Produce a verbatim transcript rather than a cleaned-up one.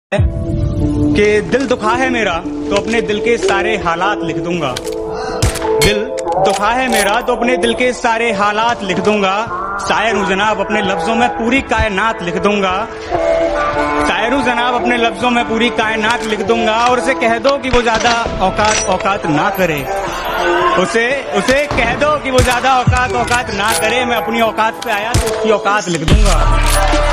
कि दिल दुखा है मेरा तो अपने दिल के सारे हालात लिख दूंगा। दिल दुखा है मेरा तो अपने दिल के सारे हालात लिख दूंगा। शायर हूँ जनाब, अपने लफ्जों में पूरी कायनात लिख दूंगा। शायर हूँ जनाब, अपने लफ्जों में पूरी कायनात लिख दूंगा। और उसे कह दो कि वो ज्यादा औकात औकात ना करे। उसे उसे कह दो कि वो ज्यादा औकात औकात ना करे। मैं अपनी औकात पे आया तो उसकी औकात लिख दूंगा।